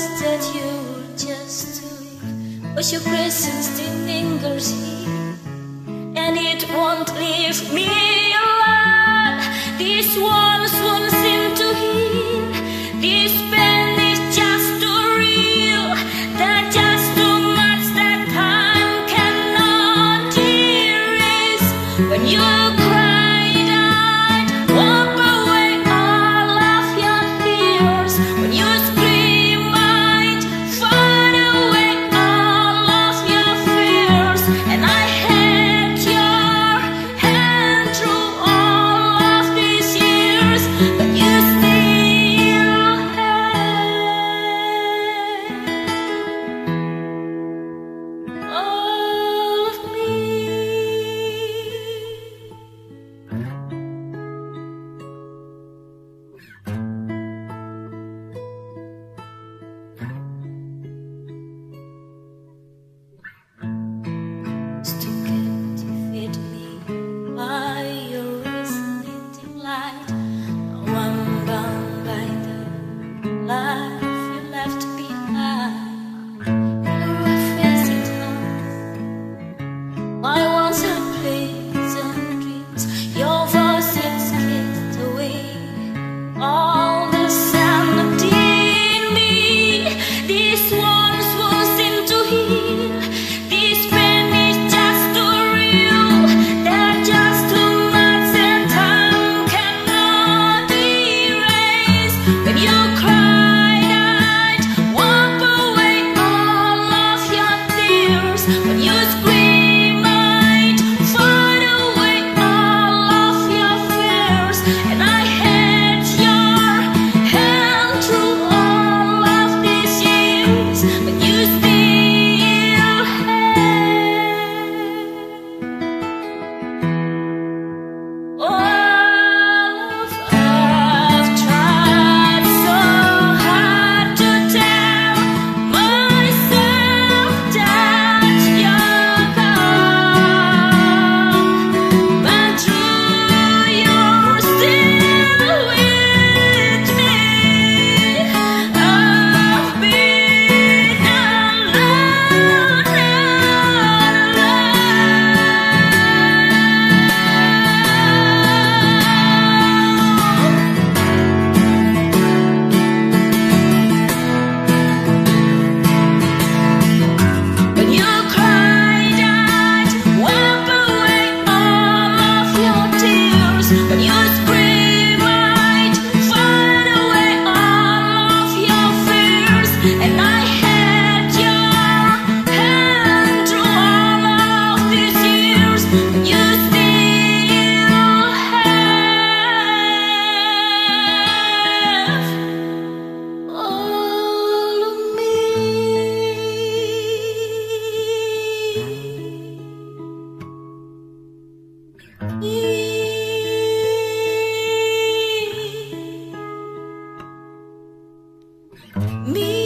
promise that you'll just do it, 'cause your presence still lingers here, and it won't leave me alone. These walls won't seem to heal. This pain is just too real. There's just too much that time cannot erase. When you cried, I'd wipe away all of your tears. When you scream, I'd find away all of your fears. And I had your hand through all of these years, but you still have all of me. To captivate me by your resonating light. Now I'm bound by the life you left behind. You face it all. My once unpleasant dreams, your voice has kissed away all the sanity in me. These walls won't seem to heal. This pain is just too real. There's just too much that time cannot erase. When you cried, I'd wipe away all of your tears. When you scream, I'd find away all of your fears. And I had your hand through all of these years, but you still have all of. I've tried so hard to tell myself that you're gone, but true, you're still with me. I've been alone When you cried, I'd wipe away all of your tears. When you scream, I'd find away all of your fears. And I had your hand through all of these years, but you still have all of me. Me.